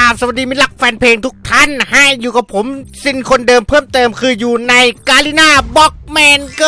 สวัสดีมิตรรักแฟนเพลงทุกท่านให้อยู่กับผมซินคนเดิมเพิ่มเติมคืออยู่ในกาลิน่าบ็อกแมนโก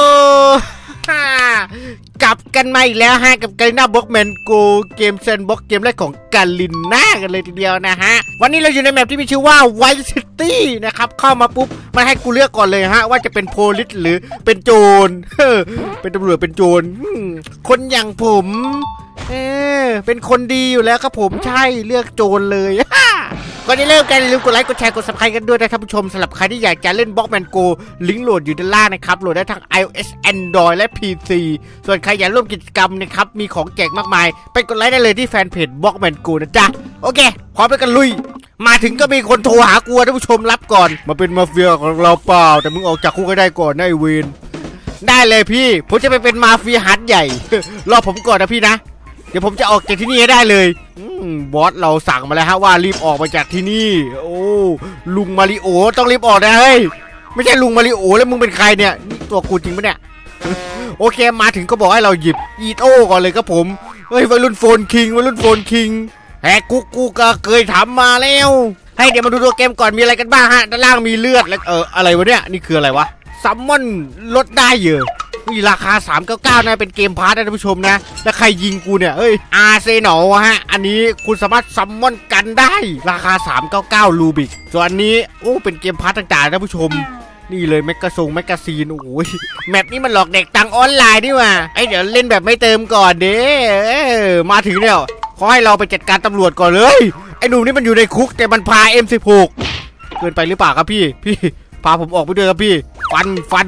กลับกันมาอีกแล้วฮะกับกาลิน่าบ็อกแมนโกเกมแซนบ็อกเกมแรกของกาลิน่ากันเลยทีเดียวนะฮะวันนี้เราอยู่ในแมปที่มีชื่อว่าไวท์ซิตี้นะครับเข้ามาปุ๊บมันให้กูเลือกก่อนเลยฮะว่าจะเป็นโพลิสหรือเป็นโจรเป็นตำรวจเป็นโจรคนอย่างผมเป็นคนดีอยู่แล้วครับผมใช่เลือกโจรเลยก่อนจะเริ่มกันอย่าลืมกดไลค์กดแชร์กด Subscribe กันด้วยนะท่านผู้ชมสำหรับใครที่อยากจะเล่นบล็อกแมนโกลิงก์โหลดอยู่ด้านล่างนะครับโหลดได้ทั้ง iOS Android และ PC ส่วนใครอยากร่วมกิจกรรมนะครับมีของแจกมากมายไปกดไลค์ได้เลยที่แฟนเพจบล็อกแมนโกนะจ๊ะโอเคพร้อมไปกันลุยมาถึงก็มีคนโทรหากูท่านผู้ชมรับก่อนมาเป็นมาเฟียของเราเปล่าแต่มึงออกจากคุกให้ได้ก่อนนะไอเวนได้เลยพี่ผมจะไปเป็นมาเฟียหัดใหญ่รอผมก่อนนะพี่นะเดี๋ยวผมจะออกจากที่นี่ให้ได้เลยบอสเราสั่งมาแล้วฮะว่ารีบออกมาจากที่นี่โอ้ลุงมาริโอต้องรีบออกนะเฮ้ยไม่ใช่ลุงมาริโอแล้วมึงเป็นใครเนี่ยนี่ตัวกูจริงปะเนี่ยโอเคมาถึงก็บอกให้เราหยิบอีโต้ก่อนเลยครับผมเฮ้ยวัยรุ่นโฟนคิงวัยรุ่นโฟนคิงแฮกกูก็เคยทำมาแล้วให้เดี๋ยวมาดูตัวเกมก่อนมีอะไรกันบ้างฮะด้านล่างมีเลือดแล้วอะไรวะเนี่ยนี่คืออะไรวะซัมมอนลดได้เยอะนี่ราคา399นะเป็นเกมพาร์ทนะท่านผู้ชมนะแล้วใครยิงกูเนี่ยเอ้ยอาร์เซนอลฮะอันนี้คุณสามารถซัมมอนกันได้ราคา399ลูบิกส่วนอันนี้โอ้เป็นเกมพาร์ทต่างๆท่านผู้ชมนี่เลยแมกกาซีนโอ้ยแมปนี้มันหลอกเด็กตังออนไลน์นี่ว่ะไอเดี๋ยวเล่นแบบไม่เติมก่อนเด้มาถึงเนี่ยขอให้เราไปจัดการตำรวจก่อนเลยไอหนุ่มนี่มันอยู่ในคุกแต่มันพา M16 เกินไปหรือเปล่าครับพี่พาผมออกไปด้วยครับพี่ฟัน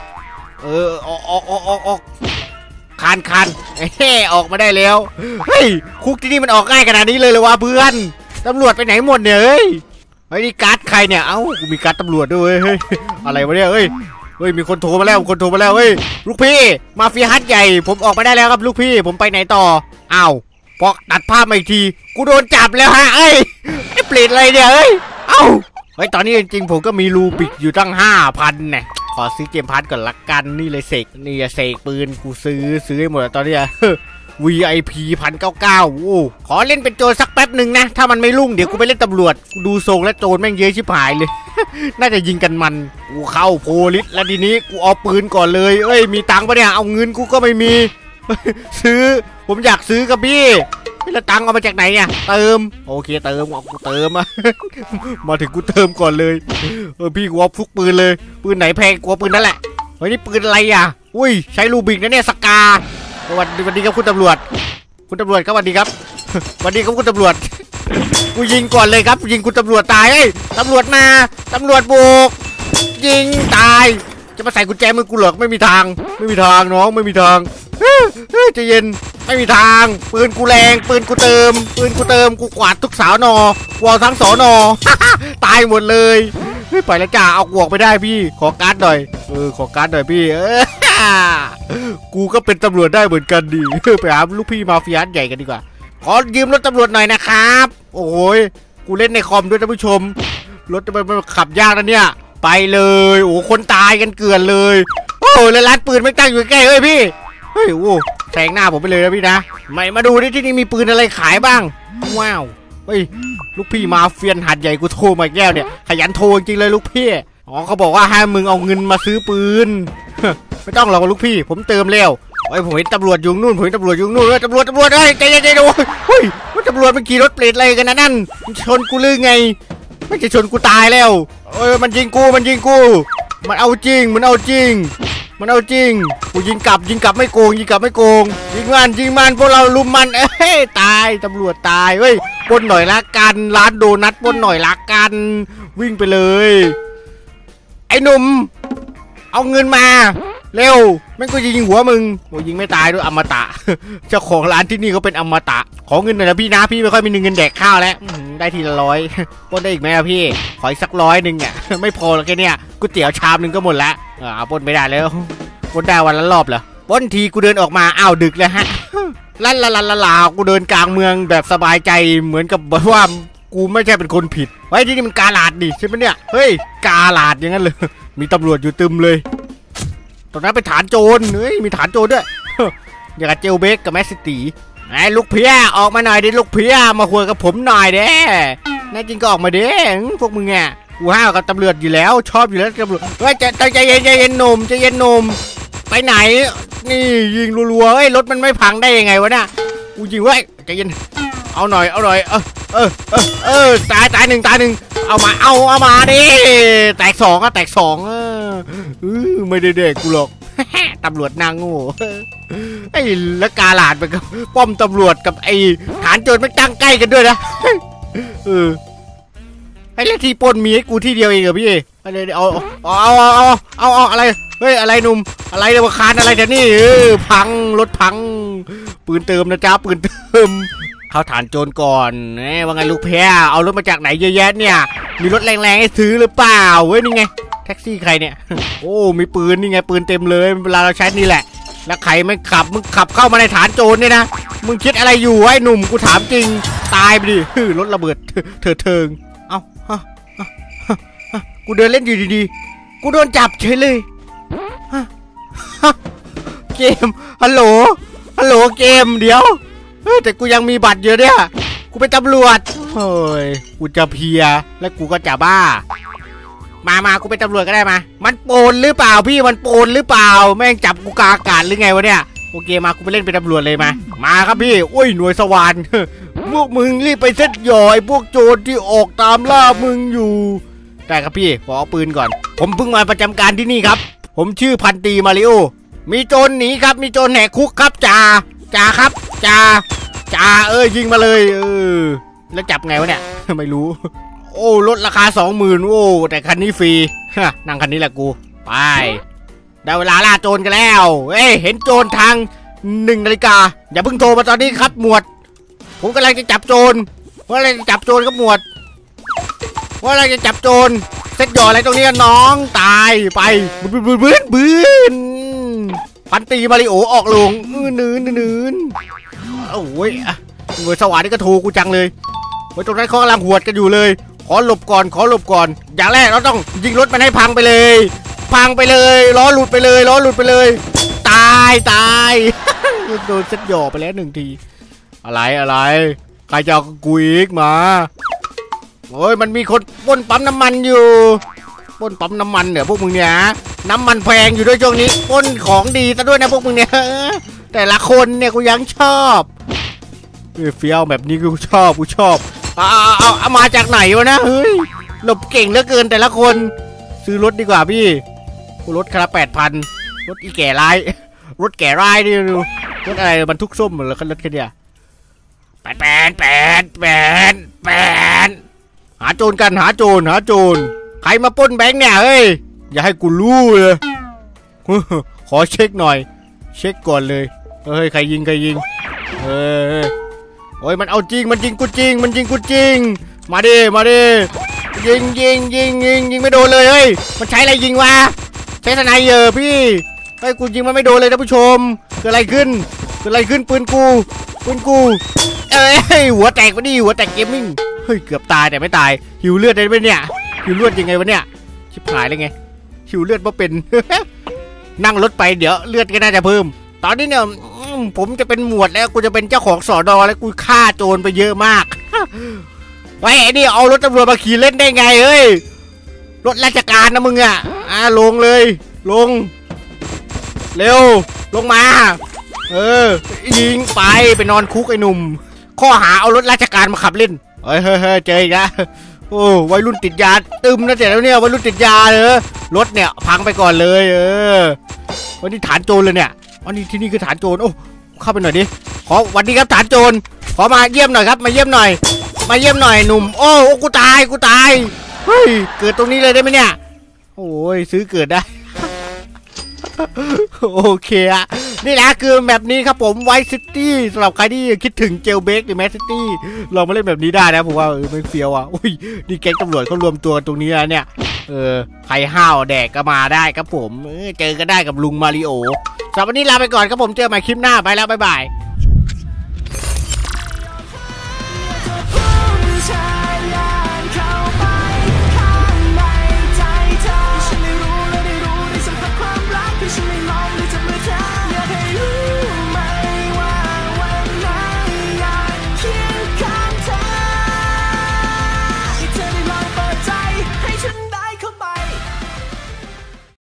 ออกคานออกมาได้แล้วเฮ้ยคุกที่นี่มันออกง่ายขนาดนี้เลยเหรอวะเพื่อนตำรวจไปไหนหมดเนี่ยเฮ้ยนี่การ์ดใครเนี่ยเอ้ากูมีการ์ดตำรวจด้วยเฮ้ยอะไรวะเนี่ยเฮ้ยมีคนโทรมาแล้วเฮ้ยลูกพี่มาเฟียฮัทใหญ่ผมออกมาได้แล้วครับลูกพี่ผมไปไหนต่ออ้าวพอตัดภาพมาอีกทีกูโดนจับแล้วฮะไอ้เปรตอะไรเนี่ยเฮ้ยเอ้าตอนนี้จริงๆผมก็มีรูบิกอยู่ตั้ง 5,000 เนี่ยขอซื้อเกมพาร์ทก่อนละกันนี่เลยเสกปืนกูซื้อให้หมดตอนนี้VIP 1,999โอ้ขอเล่นเป็นโจรสักแป๊บหนึ่งนะถ้ามันไม่รุ่งเดี๋ยวกูไปเล่นตำรวจดูทรงและโจรแม่งเยอะชิบหายเลย น่าจะยิงกันมันกูเข้าโพลิสแล้วทีนี้กูเอาปืนก่อนเลยมีตังค์ปะเนี่ยเอาเงินกูก็ไม่มี ซื้อผมอยากซื้อกับพี่แล้วตังค์เอามาจากไหนเนี่ยเติมโอเคเติมกูเติมมาถึงกูเติมก่อนเลยพี่กูเอาฟุกปืนเลยปืนไหนแพงกว่าปืนนั่นแหละนี่ปืนอะไรอ่ะอุ้ยใช้ลูบิกนะเนี่ยสกาสวัสดีครับคุณตำรวจครับสวัสดีครับสวัสดีครับคุณตำรวจกูยิงก่อนเลยครับยิงคุณตำรวจตายตำรวจมาตำรวจบุกยิงตายจะมาใส่กุญแจมือกูเหรอไม่มีทางน้องไม่มีทางใจเย็นไม่มีทางปืนกูแรงปืนกูเติมกูกวาดทุกสาวนอวอลทั้งสอนอ ตายหมดเลยไปแล้วจ้าเอากวกไปได้พี่ขอการ์ดหน่อยขอการ์ดหน่อยพี่กูก็เป็นตำรวจได้เหมือนกันดิไปหาลูกพี่มาเฟียใหญ่กันดีกว่าขอยืมรถตำรวจหน่อยนะครับโอ้ยกูเล่นในคอมด้วยท่านผู้ชมรถมันขับยากนะเนี่ยไปเลยโอ้คนตายกันเกลื่อนเลยโอ้แล้วร้านปืนไม่ตั้งอยู่ใกล้พี่โอ้แซงหน้าผมไปเลยนะพี่นะมาดูที่นี่มีปืนอะไรขายบ้างว้าวลูกพี่มาเฟียนหัดใหญ่กูโทรมาแก้วเนี่ยขยันโทรจริงเลยลูกพี่เขาบอกว่าให้มึงเอาเงินมาซื้อปืนไม่ต้องหรอกลูกพี่ผมเติมแล้วผมเห็นตำรวจอยู่นู่นตำรวจตำรวจใจเย็นๆเฮ้ยตำรวจมันขี่รถเปรตอะไรกันนะนั่นชนกูหรือไงไม่จะชนกูตายแล้วมันยิงกูมันเอาจริงกูยิงกลับไม่โกงยิงมันพวกเราลุมมันตายตำรวจตายปล้นหน่อยละกันร้านโดนัทปล้นหน่อยละกันวิ่งไปเลยไอ้หนุ่มเอาเงินมาเร็วแม่งก็ยิงหัวมึงยิงไม่ตายด้วยอมตะเจ้าของร้านที่นี่เขาเป็นอมตะขอเงินหน่อยนะพี่นะพี่ไม่ค่อยมีเงินแดกข้าวแล้วได้ทีละ100ปล้นได้อีกไหมพี่ขออีกสัก100นึงเนี่ยไม่พอแล้วแค่เนี้ยก๋วยเตี๋ยวชามนึงก็หมดละปล้นไม่ได้แล้วปล้นได้วันละรอบเหรอปล้นทีกูเดินออกมาอ้าวดึกแล้วฮะลากูเดินกลางเมืองแบบสบายใจเหมือนกับว่ากูไม่ใช่เป็นคนผิดที่นี่มันกาลาดดิใช่ไหมเนี่ยกาลาดอย่างนั้นเลยมีตำรวจอยู่ตึมเลยตรงนั้นเป็นฐานโจรมีฐานโจรด้วยอย่างกับเจลเบกกับแมสซิตี้ลูกเพียออกมาหน่อยดิลูกเพียมาคุยกับผมหน่อยเด้แน่จริงก็ออกมาเด้พวกมึงไงกูห้าวกับตำรวจอยู่แล้วชอบอยู่แล้วตำรวจเฮ้ยใจเย็นหนุ่มใจเย็นหนุ่มไปไหนนี่ยิงรัวๆเฮ้ยรถมันไม่พังได้ยังไงวะน่ะกูยิงไว้ใจเย็นเอาหน่อยตายหนึ่งเอามาดิแตกสองแตกสองไม่ได้เด็กกูหรอกตำรวจนางโง่ไอ้แล้วกาลาดไปกับป้อมตำรวจกับไอ้ฐานโจรไม่ตั้งใกล้กันด้วยนะไอ้เล่ที่ปนมีให้กูที่เดียวเองเหรอพี่อะไรเอาอะไรเฮ้ยอะไรหนุ่มอะไรเดี๋ยวคานอะไรแต่นี่พังรถพังปืนเติมนะจ๊ะปืนเติมเข้าฐานโจรก่อนว่าไงลูกแพ้เอารถมาจากไหนเยอะแยะเนี่ยมีรถแรงๆให้ซื้อหรือเปล่าเว้ยนี่ไงแท็กซี่ใครเนี่ยโอ้มีปืนนี่ไงปืนเต็มเลยเวลาเราใช้นี่แหละแล้วใครไม่ขับมึงขับเข้ามาในฐานโจรเนี่ยนะมึงคิดอะไรอยู่ไอ้หนุ่มกูถามจริงตายไปดิรถระเบิดเถิงเอ้ากูเดินเล่นอยู่ดีๆกูโดนจับเฉยเลยเกมฮัลโหลเกมเดี๋ยวแต่กูยังมีบัตรเยอะเนี่ยกูเป็นตำรวจเฮ้ยกูจะเพียแล้วกูก็จะบ้ามากูเป็นตำรวจก็ได้มามันโปนหรือเปล่าพี่มันโปนหรือเปล่าแม่งจับกูกลางอากาศหรือไงวะเนี่ยโอเคมากูไปเล่นเป็นตำรวจเลยมาครับพี่โอ้ยหน่วยสวรรค์พวกมึงรีบไปเซ็ตหย่อยพวกโจรที่ออกตามล่ามึงอยู่ได้ครับพี่ขอปืนก่อนผมเพิ่งมาประจำการที่นี่ครับผมชื่อพันตรีมาริโอมีโจรหนีครับมีโจรแหกคุกครับจ่าครับจ่ายิงมาเลยแล้วจับไงวะเนี่ยไม่รู้โอ้ลดราคา 20,000โอ้แต่คันนี้ฟรีนั่งคันนี้แหละกูไปได้เวลาล่าโจรกันแล้วเห็นโจรทาง1 นาฬิกาอย่าเพิ่งโทรมาตอนนี้ครับหมวดผมกำลังจะจับโจรครับหมวดว่าอะไรจะจับโจรเซ็ตหย่ออะไรตรงนี้น้องตายไปบื้นพันตรีมาริโอออกลงนืนโอ้ยหน่วยสวรรค์นี่ก็โทรกูจังเลยไว้ตรงนั้นเขากำลังหวดกันอยู่เลยขอหลบก่อนอย่างแรกเราต้องยิงรถมันให้พังไปเลยล้อหลุดไปเลยตายโดนเซ็ตหย่อไปแล้ว1 ทีอะไรใครจะเอากูอีกมาโอ้ยมันมีคนปล้นปั๊มน้ำมันอยู่ปล้นปั๊มน้ำมันเนี่ยพวกมึงเนี่ยน้ำมันแพงอยู่ด้วยช่วงนี้ปล้นของดีซะด้วยนะพวกมึงเนี่ยแต่ละคนเนี่ยกูยังชอบเฟี้ยวแบบนี้กูชอบเอามาจากไหนวะนะเฮ้ยหลบเก่งเหลือเกินแต่ละคนซื้อรถดีกว่าพี่รถคันละ 8,000รถอีแก่ร้ายรถแก่ร้ายนี่ดูรถอะไรมันทุกส้มเหมือนรถคันนี้แปดหาโจรกันหาโจรใครมาปล้นแบงค์เนี่ยเฮ้ยอย่าให้กูรู้เลยขอเช็คหน่อยเช็คก่อนเลยเฮ้ยใครยิงโอ้ยมันเอาจริงมันยิงกูจริงมาดิยิงไม่โดนเลยเฮ้ยมันใช้อะไรยิงวะใช้สไนเปอร์พี่เฮ้ยกูยิงมันไม่โดนเลยท่านผู้ชมเกิดอะไรขึ้นปืนกูหัวแตกเกมมิ่งเฮ้ยเกือบตายแต่ไม่ตายหิวเลือดได้ไหมเนี่ยหิวเลือดยังไงวะเนี่ยชิบหายเลยไงหิวเลือดเพราะเป็น นั่งรถไปเดี๋ยวเลือดก็น่าจะเพิ่มตอนนี้เนี่ยผมจะเป็นหมวดแล้วกูจะเป็นเจ้าของสอนอแล้วกูฆ่าโจรไปเยอะมาก ไอ้นี่เอารถตำรวจมาขี่เล่นได้ไงเอ้ยรถราชการนะมึงอ่ะลงเลยลงเร็วลงมายิงไปนอนคุกไอ้หนุ่มข้อหาเอารถราชการมาขับเล่นเฮ้ยเจออีกแล้วโอ้วัยรุ่นติดยาตึมนะเจ๊แล้วเนี่ยวัยรุ่นติดยาเลยรถเนี่ยพังไปก่อนเลยวันนี้ฐานโจรเลยเนี่ยวันนี้ที่นี่คือฐานโจรโอ้เข้าไปหน่อยดิขอวันนี้ครับฐานโจรขอมาเยี่ยมหน่อยครับมาเยี่ยมหน่อยหนุ่มโอ้กูตายเฮ้ยเกิดตรงนี้เลยได้ไหมเนี่ยโอ้ยซื้อเกิดได้ โอเคอะนี่แหละคือแบบนี้ครับผมไวท์ซิตี้สำหรับใครที่คิดถึงเจลเบกหรือแมสซิตี้ลองมาเล่นแบบนี้ได้นะผมว่าไม่เฟี้ยวอ่ะอุ้ยนี่แก๊งตำรวจเขารวมตัวตรงนี้นะเนี่ยใครห้าวแดกก็มาได้ครับผมเจอกันได้กับลุงมาริโอสำหรับวันนี้ลาไปก่อนครับผมเจอกันใหม่คลิปหน้าไปแล้วบ๊ายบาย